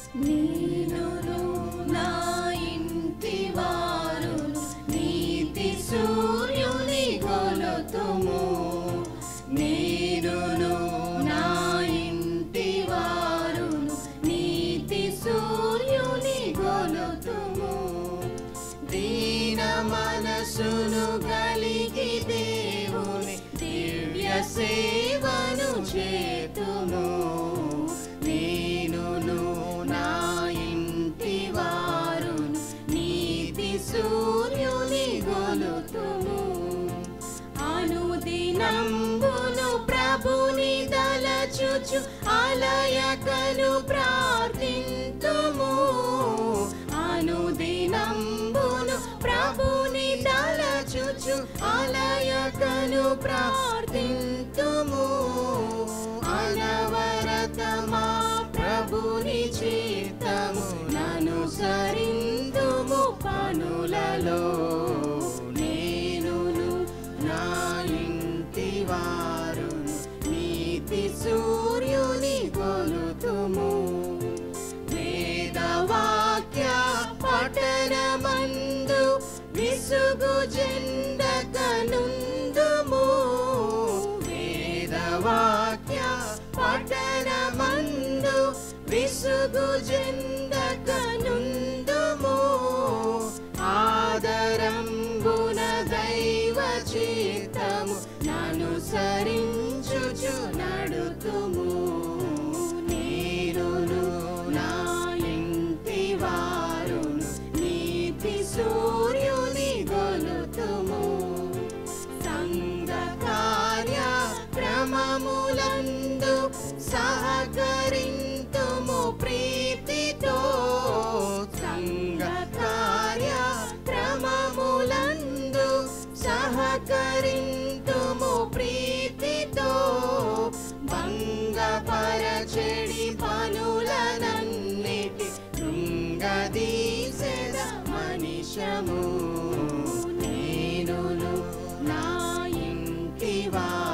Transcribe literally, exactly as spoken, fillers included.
నేనును నా ఇంటి వారును నీతి సూర్యుని గొలుతుము. నేనును నా ఇంటి వారును నీతి సూర్యుని గొలుతుము. దీన మనసును కలిగి దేవుని దివ్య సేవను చేతుము. నేనును నా ఇంటి వారును నీతి సూర్యుని గొలుతుము. అనుదినంబును ప్రభుని దలచుచు అలయకను ప్రార్థింతుము. అనుదినంబును ప్రభుని దలచుచు అలయకను ప్రార్థింతుము. అనవరతమా ప్రభుని చిత్తము ననుసరింతుము పనులలో. నేనును నా ఇంటి వారును నీతి సూర్యుని గొలుతుము. వేదవాక్య పఠనమందు విసుగు జెండకనుందుము. వేదవాక్య పఠనమందు విసుగు జెండకనుందుము. ఆదరంబున దైవ చిత్తము ననుసరించుచు నడుతుము. నేనును నా ఇంటి వారును నీతి సూర్యుని గొలుతుము. సంఘ కార్య క్రమములందు సహకరింతుము ప్రీతితో. సంఘ కార్య క్రమములందు సహకరింతుము ప్రీతితో. భంగపరచెడి పనులనన్నిటి కృంగదీసెద మనిషము. నేనును నా ఇంటి వారును